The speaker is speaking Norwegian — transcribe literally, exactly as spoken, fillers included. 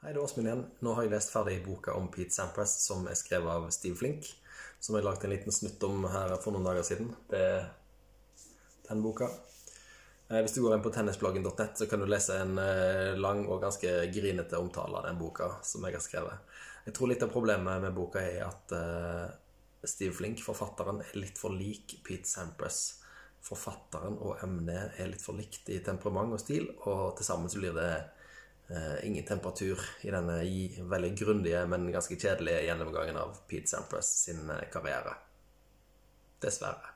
Hei, det er Åsmund igjen. Nå har jeg lest ferdig boka om Pete Sampras som er skrevet av Steve Flink, som jeg lagt en liten snutt om her for noen dager siden. Det er den boka. Hvis du går inn på Tennisbloggen punktum net så kan du lese en lang og ganske grinete omtale av den boka som jeg har skrevet. Jeg tror litt av problemet med boka er at Steve Flink, forfatteren, er litt for lik Pete Sampras. Forfatteren og emnet er litt for likt i temperament og stil, og til sammen så blir det Uh, ingen temperatur i denne veldig grundige, men ganske kjedelige gjennomgangen av Pete Sampras sin karriere. Dessverre.